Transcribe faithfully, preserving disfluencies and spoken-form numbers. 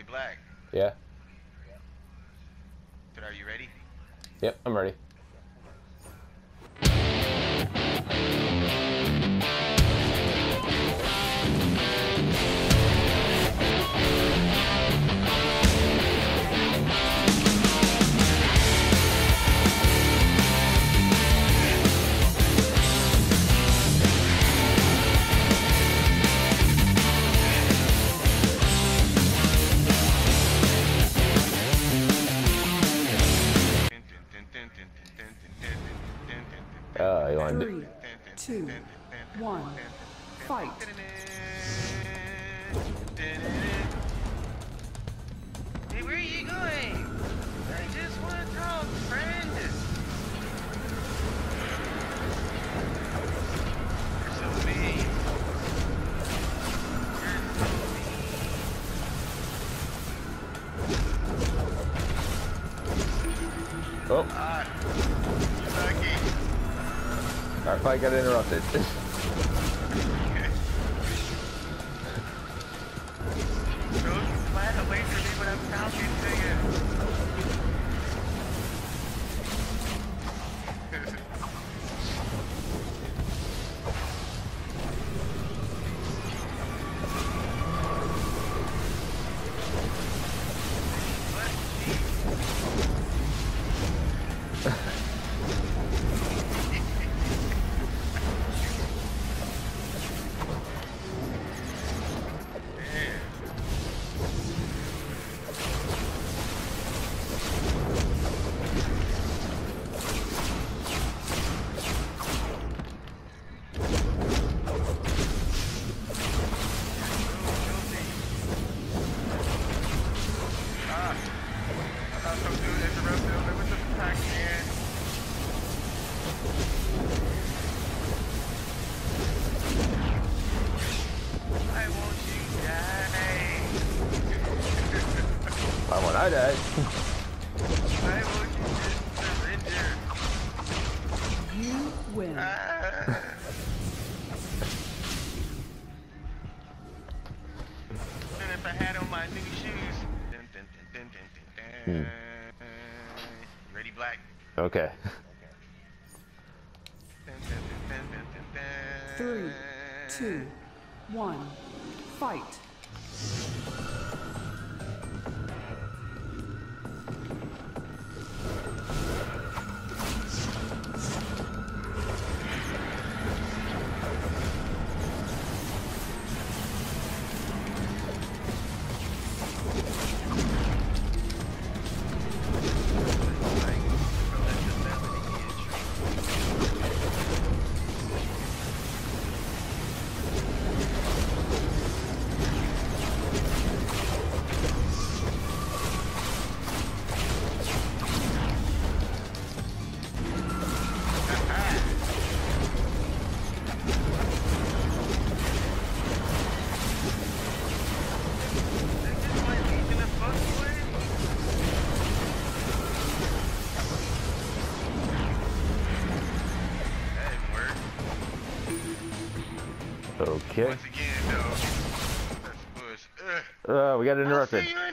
Hey, Black. Yeah. But are you ready? Yep, I'm ready. Uh, you want Three, two, one, fight. Hey, where are you going? I just want to talk, friend. You're so mean. You're so mean. Oh, Ah, you're lucky. our fight got interrupted. Okay. Don't fly away from me when I'm talking to you. Why won't I die? Why won't you just surrender? You win. Ah. And if I had on my new shoes. Dun, dun, dun, dun, dun, dun, dun. You ready, Black? Okay. Dun, dun, dun, dun, dun, dun. Three, two, one, fight. Okay. Once again, though, that's push. Ugh. Uh, we got I'll interrupted. see you in